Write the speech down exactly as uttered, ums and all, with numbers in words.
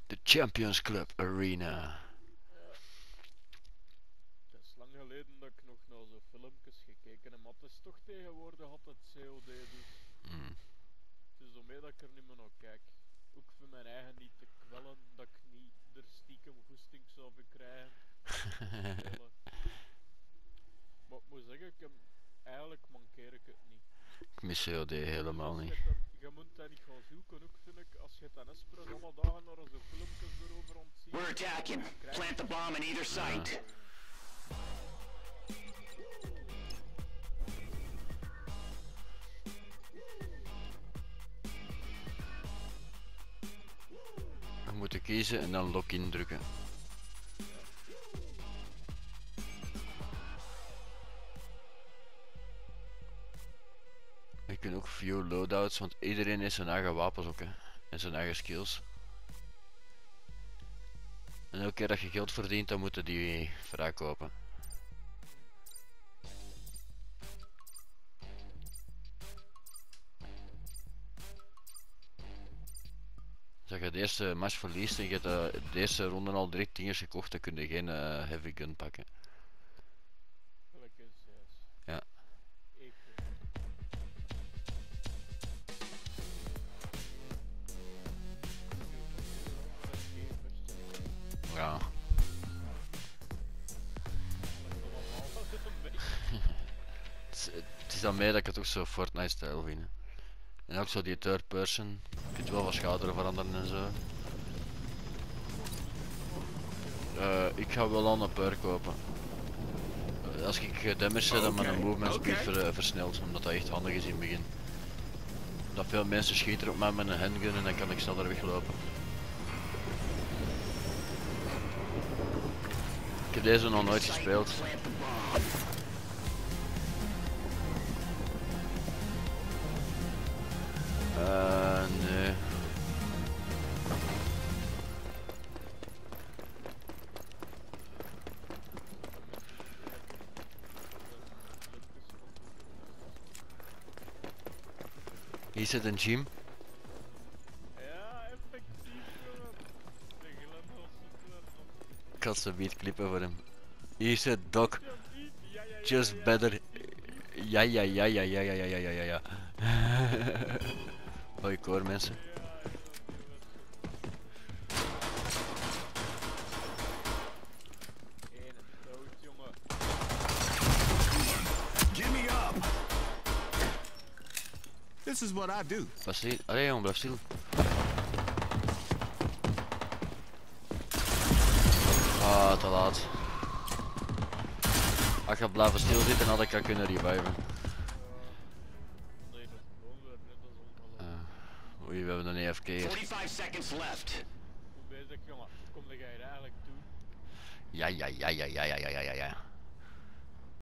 De Champions Club Arena. Ja. Het is lang geleden dat ik nog naar zo'n filmpjes gekeken heb, maar het is toch tegenwoordig altijd C O D, dus Mm. het is omheen dat ik er niet meer naar kijk. Ook voor mijn eigen niet te kwellen, dat ik niet er stiekem goesting zou verkrijgen. Spelen. Maar ik moet zeggen, ik heb, eigenlijk mankeer ik het niet. Ik mis C O D helemaal Dus niet. als je, dan, je moet dat niet gaan zoeken, ook vind ik, als je het aan Espres alle dagen naar zo'n filmpjes erover ontziet. We're attacking. Plant the bomb in either site. We moeten kiezen en dan lock-in drukken. Je kunt ook view loadouts, want iedereen heeft zijn eigen wapens ook, hè. En zijn eigen skills. En elke keer dat je geld verdient, dan moeten die verkopen. Als je de eerste match verliest en je hebt uh, de eerste ronde al drie tieners gekocht, dan kun je geen uh, heavy gun pakken. Gelijk is juist. Ja. Ik. Ja. het, is, het is aan mij dat ik het ook zo Fortnite-stijl vind. En ook zo die third person. Je kunt wel wat schouder veranderen en zo. Uh, ik ga wel aan een perk kopen. Uh, als ik damage zet, dan met een movement speed ver, uh, versneld, omdat dat echt handig is in het begin. Dat veel mensen schieten op mij met een handgun en dan kan ik sneller weglopen. Ik heb deze nog nooit gespeeld. Uh, nee. Hier zit een gym. Ja, effectief, jongen. De glimlach zit er nog. Ik had ze beat klippen voor hem. Hier zit Doc. Ja, die- ja, ja, ja, Just ja, ja. better. Ja, ja, ja, ja, ja, ja, ja, ja, ja, ja, ja. Hoi, ik hoor mensen. Ene dood, jongen. Give me up. This is what I do. Blijf stil. Allee jongen, blijf stil. Ah, te laat. Als je blijven stilzitten, had ik al kunnen reviven. Nee, dat gewoon weer net als allemaal. Uh, oei, we hebben een A F K hier. forty-five seconds left. Hoe bezig, jongen? Kom jij hier eigenlijk toe? Ja, ja, ja, ja, ja, ja, ja, ja, ja.